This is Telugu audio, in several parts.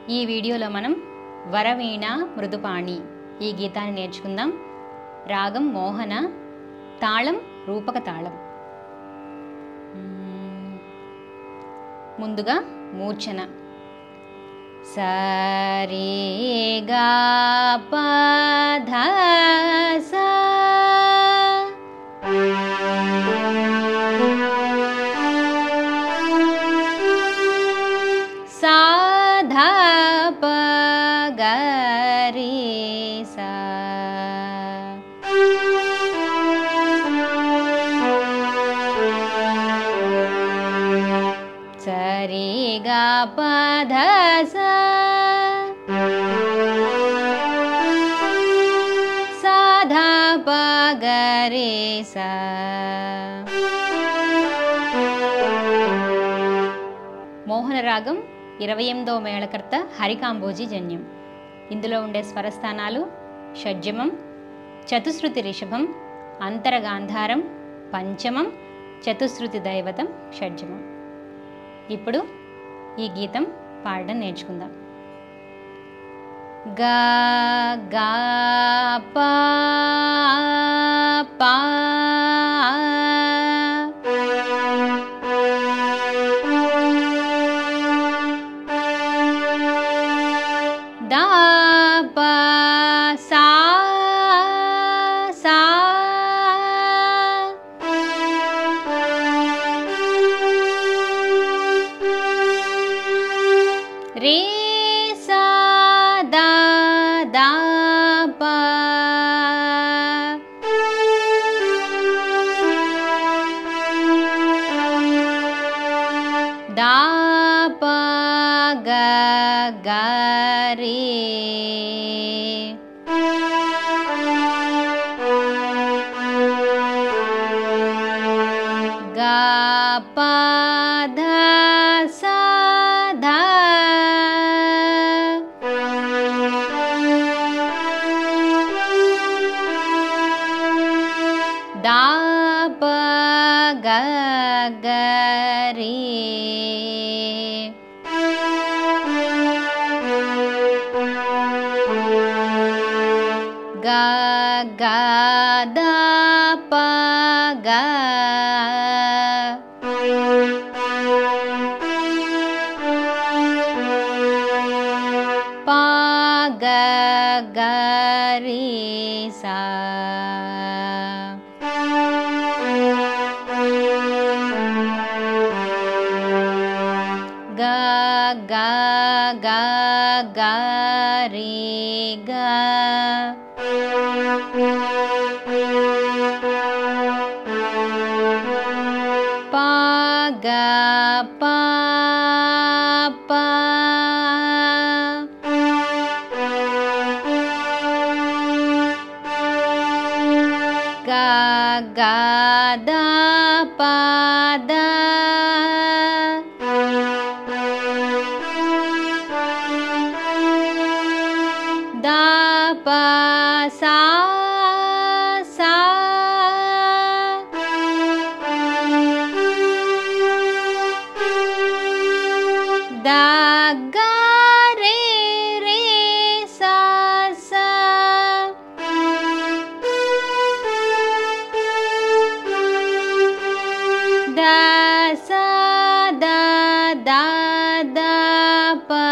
ఈ వీడియోలో మనం వరవీణ మృదుపాణి ఈ గీతాన్ని నేర్చుకుందాం. రాగం మోహన, తాళం రూపక తాళం. ముందుగా మూర్ఛన. సరి గా ప ధ స సా ధ ప గ రి స సరి గా ప ధ స సా ధ ప గ రి స. మోహన రాగం 28వ మేళకర్త హరికాంబోజీ జన్యం. ఇందులో ఉండే స్వరస్థానాలు షడ్జమం, చతుశ్రుతి రిషభం, అంతరగాంధారం, పంచమం, చతుశ్రుతి దైవతం, షడ్జమం. ఇప్పుడు ఈ గీతం పాడడం నేర్చుకుందాం. గా గా పా పా దా పా సా సా రే సా దా దా పా దా పా గ గ రే గా పా ధ సా ధ దా ప గ గ రే గా గా దా ప గ ప గ గ రే సా. గా గా గా గా రే గా పా గా పా పా గా గా దా పా దా దా పా సా సా దా గా రే రే సా సా దా సా దా దా దా పా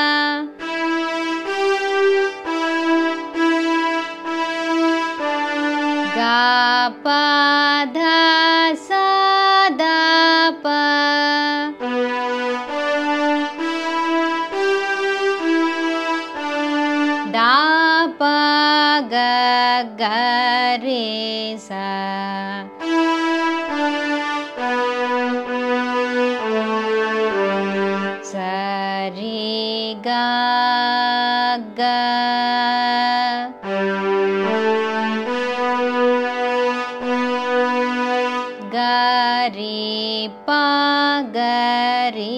గా పా ధ సా దా పా దా ప గ గ రే సా. సరి గా గ గ రే ప గ రే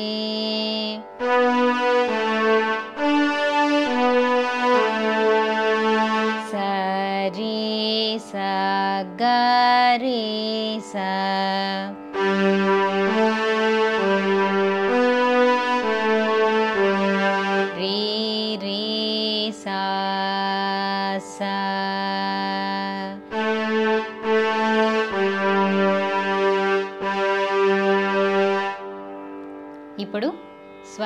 సరి స గ రే స.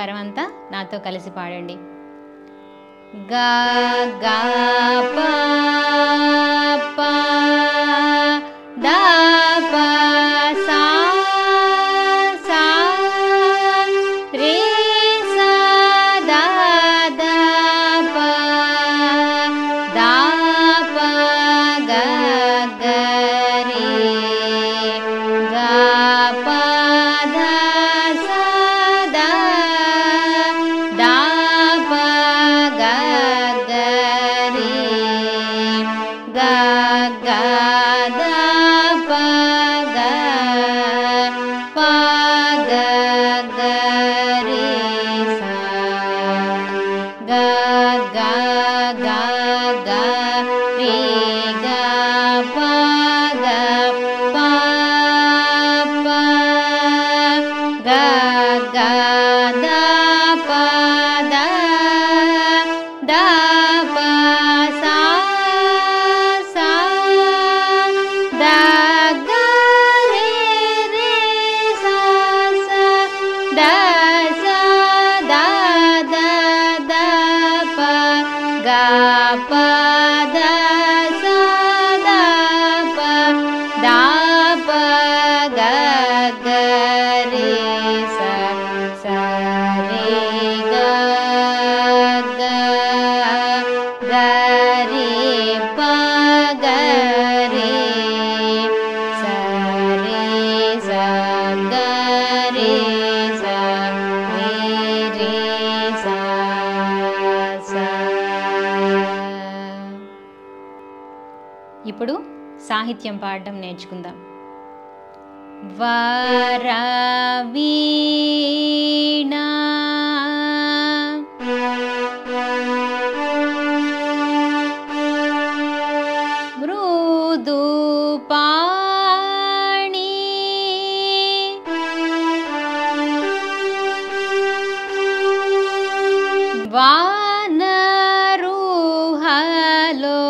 స్వరం అంతా నాతో కలిసి పాడండి. గా గా పా పా దా పా సా సా రే సా దా దా పా దా పా గా గా రే గా పా దా సా దా దా పా గా గా రే గా గా దా పా గా పా గా గా రే సా గా గా గా గా రే గా పా గా పా పా గా గా దా పా దా దా పా సా సా దా గా రే రే సా సా దా సా దా దా దా పా గా పా దా సా దా పా దా పా గా గా రే సా సా రే గా గా గా రే పా గా రే సా రే సా గా రే సా రే రే సా సా. ఇప్పుడు సాహిత్యం పాడడం నేర్చుకుందాం. వరవీణా మృదుపాణి వానరుహలో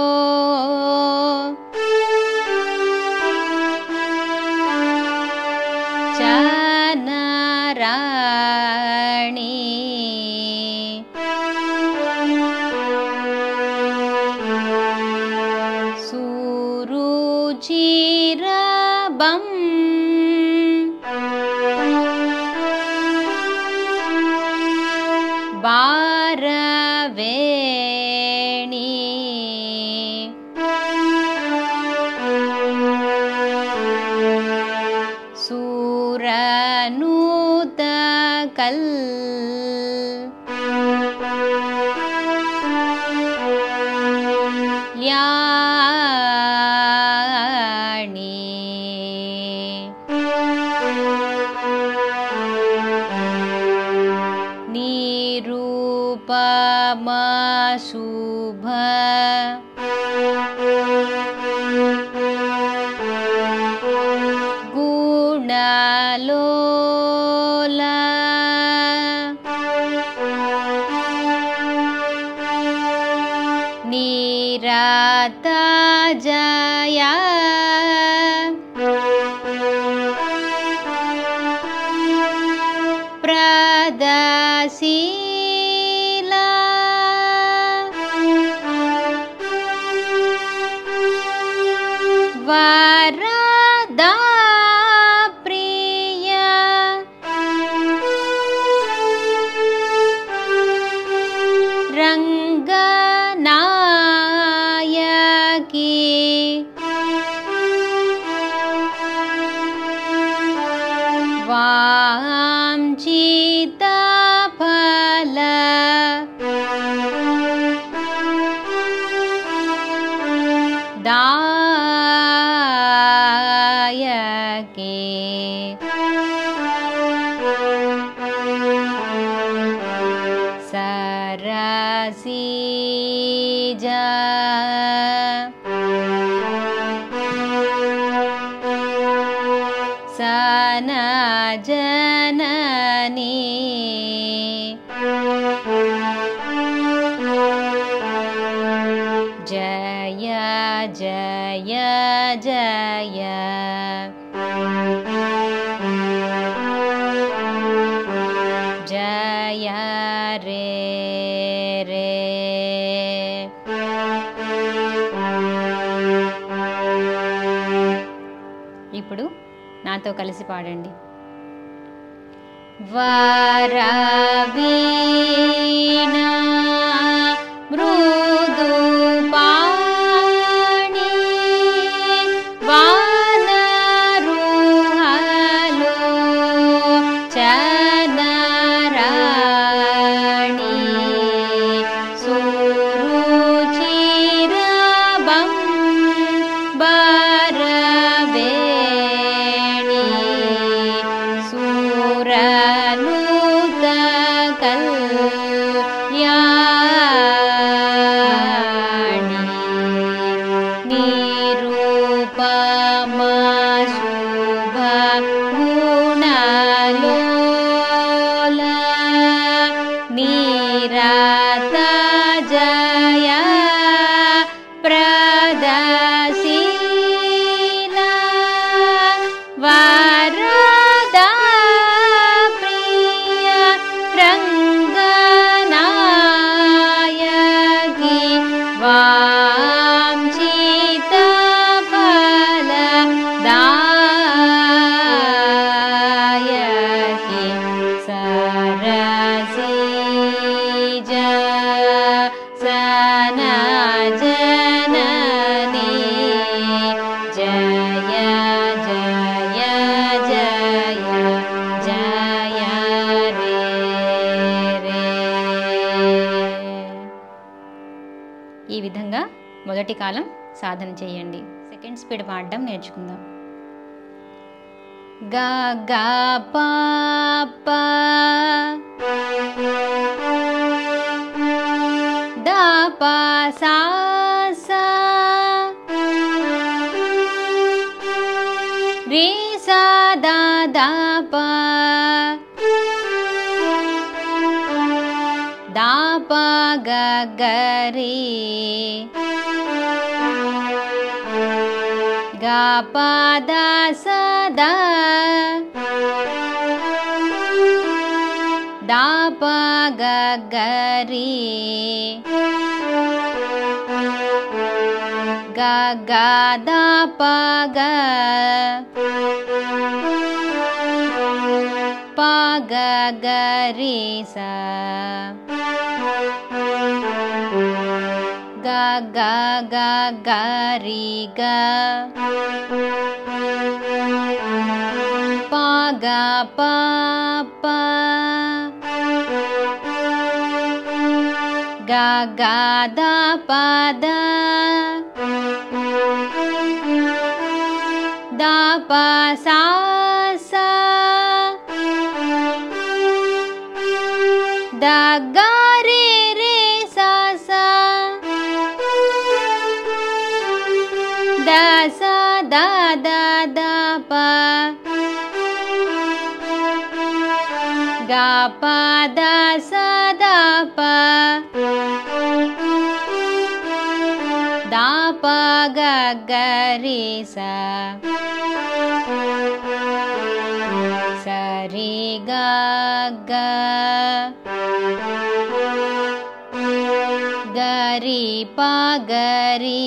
చనరాణి సురుచిరబం భారవేణి సూరనూతకల్ ల్యాణి నిరూపమశుభ గుణలోల నిరత జయ ప్రదశీల వరదా ప్రియ రంగనాయకి వాంఛిత ఫల దాయకి సరసీజ సనజనని జయ జయ జయ జయ రే రే. ఇప్పుడు నాతో కలిసి పాడండి. వరవీణా మృదుపాణి వానరుహలో చనరాణి సురుచిరబం బరవేణి సురనుత కళ్యాణి నిరూపమా శుభ గుణలోల నిరత జయ ప్రదశీల వరద ప్రియ రంగనాయకి వాంఛిత ఫలదాయకి సరసిజ సనజనని జయ జయ జయ జయ రే రే. ఈ విధంగా మొదటి కాలం సాధన చేయండి. సెకండ్ స్పీడ్ పాడడం నేర్చుకుందాం. గ గ ప ప ద ప సా సా రే సా ద ద ప ద ప గ గ రే గ ప ద స ద ద ప గ గ రే గ గ ద ప గ ప గ గ రే స గ గ గ గ రి గ ప గ ప ప గ గ ద ప ద ద ప సా సా ద గ రే రే సా సా ద స ద ద ద ప గ ప ద స ద ప ద ప గ గ రే స స రి గ గ గ రి ప గ రి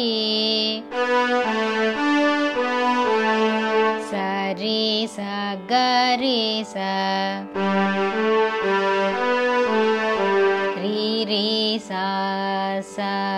స రి స గ రి స రి రి స స.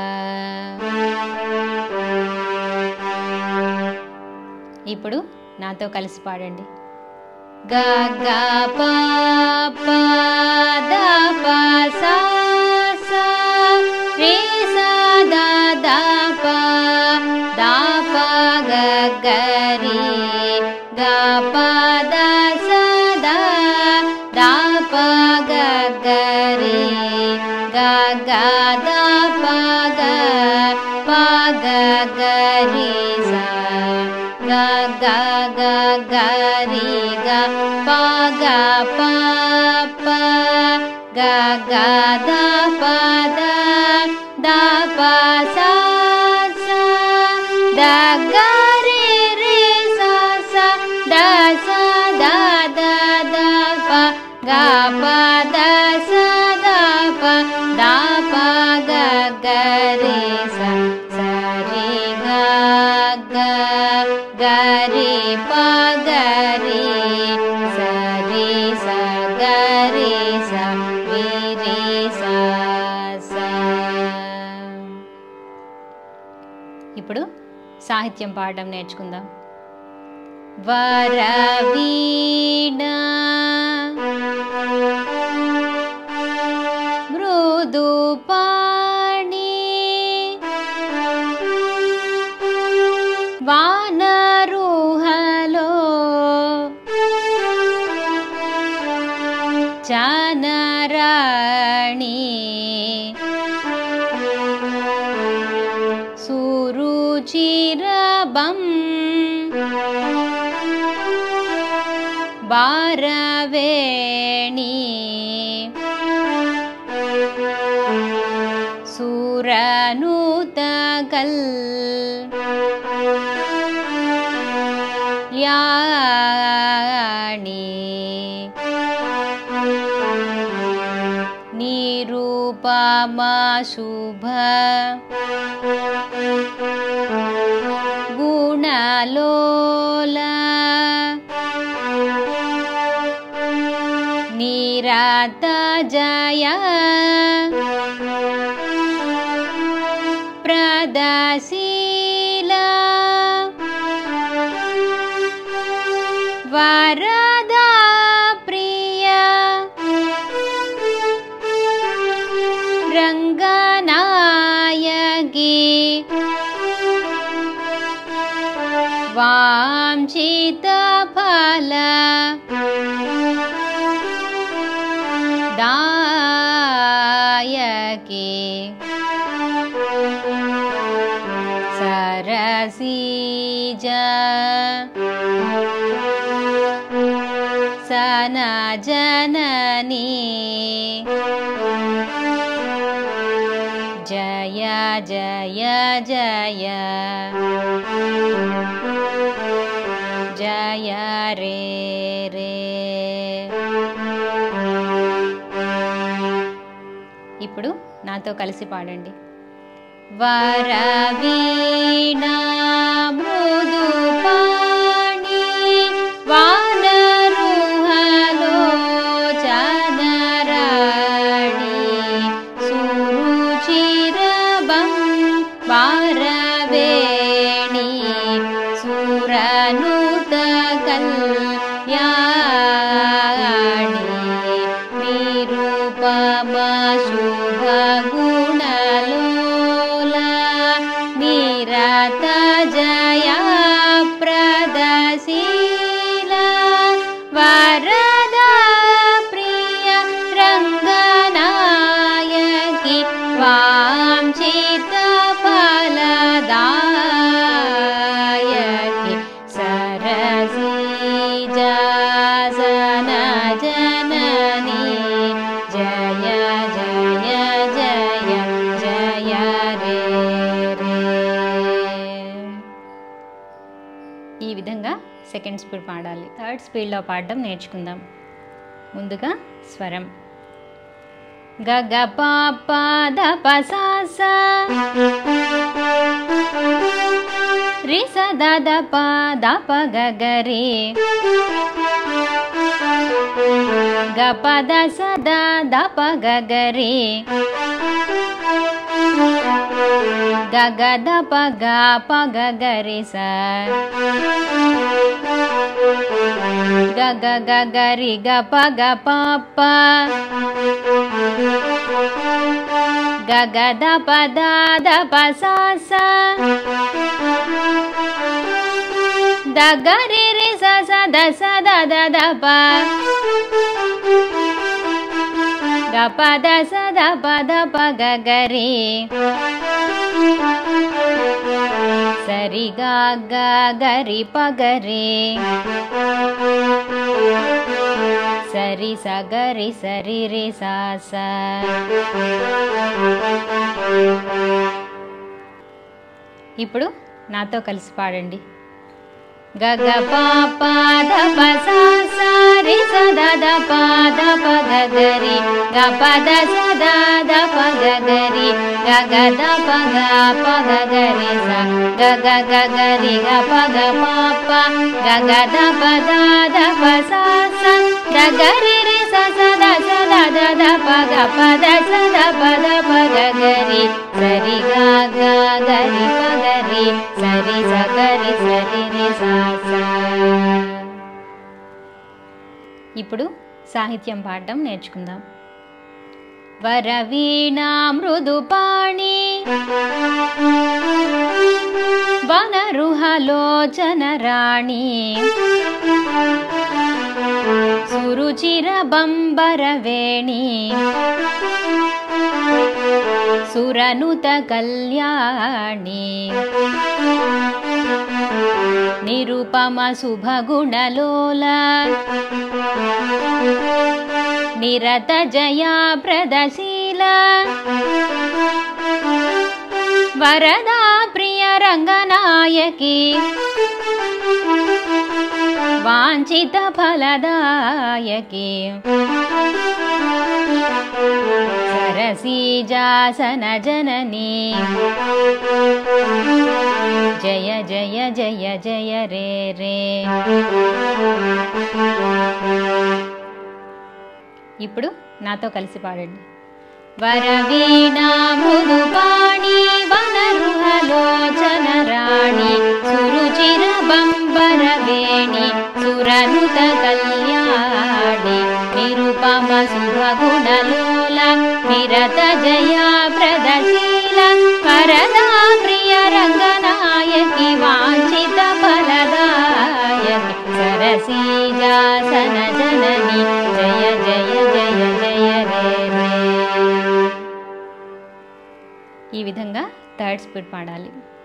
ఇప్పుడు నాతో కలిసి పాడండి. గ గ ప ప ద ప సా సా రే సా ద ద ప ద ప గ గ రి గ ప ద స ద ద ప గ గ రి గ గ ద ప గ ప గ గ రి సా గ గ గ గ రి గ ప గ ప ప గ గ ద ప ద ద ప సా సా ద గ రి రి సా సా ద స ద ద ద ప గ ప ద స ద ఇప్పుడు సాహిత్యం పాడడం నేర్చుకుందాం. వరవీణా మృదుపాణి వానరుహలో చానరాణి సురుచిరబం భారవేణి సురనుతకల్ యాణి నిరూపమా శుభ గుణలోల నిరత జయ ప్రదశీల వరదా ప్రియ రంగనాయకి వాంఛిత ఫల దాయకి సరసీజ సనజననీ జయ జయ జయ జయ రే రే. ఇప్పుడు నాతో కలిసి పాడండి. వరవీణా మృదుపాణి వానరుహలో చానరాణి సురుచిరబం భారవేణి సురనుతకల్ యాణి నిరూపమా శుభ గుణలోల నిరత జయ ప్రదశీల వరదా ప్రియ రంగనాయకి వాంఛిత ఫలదాయకి సరసీజ సనజననీ జయ జయ జయ జయ రే రే. ఈ విధంగా సెకండ్ స్పీడ్ పాడాలి. థర్డ్ స్పీడ్లో పాడడం నేర్చుకుందాం. ముందుగా స్వరం గగ పాప దప స రి స ద ద ప ద ప గ గ రి గ ప ద స ద ద ప గ గ రి గ గ ద ప గ ప గ గ రి స గ గ గ గ రి గ ప గ ప ప గ గ ద ప ద ద ప స స ద గ రి రి స స ద స ద ద ద ప గ ప ద స ద ప ద ప గ గ రి సరి గ గ గ రి ప గ రి సరి స గ రి సరి రి స స. ఇప్పుడు నాతో కలిసి పాడండి. గ గ ప ప ద ప స స రి స ద ద ప ద ప గ గ రి గ ప ద స ద ద ప గ గ రి గ గ ద ప గ ప గ గ రి స గ గ గ గ రి గ ప గ ప ప గ గ ద ప ద ద ప స స ద గ రి రి స స ద స ద ద ద ప గ ప ద స ద ప ద ప గ గ రి సరి గ గ గ రి ప గ రి గరి సరి రి సా సా. ఇప్పుడు సాహిత్యం పాడడం నేర్చుకుందాం. వరవీణా మృదుపాణి వనరుహలోచన రాణి సురుచిర బంబరవేణి సురనుత కళ్యాణి నిరుపమ శుభగుణలోల నిరత జయా ప్రదశీల వరదా ప్రియ రంగనాయకి వాంఛిత ఫలదాయకి సరసీజాసన జననీ జయ జయ జయ జయ రే రే. ఇప్పుడు నాతో కలిసి పాడండి. వరవీణా మృదుపాణి వనరుహలోచన రాణి సురుచిర బంబరవేణి సురనుత కళ్యాణి నిరుపమ శుభగుణలోల నిరత జయా ప్రదశీల వరదా ప్రియ రంగనాయకి వాంఛిత ఫలదాయకి సరసీజాసన జనని జయ జయ జయ జయ రే రే. ఈ విధంగా థర్డ్ స్పీడ్ పాడాలి.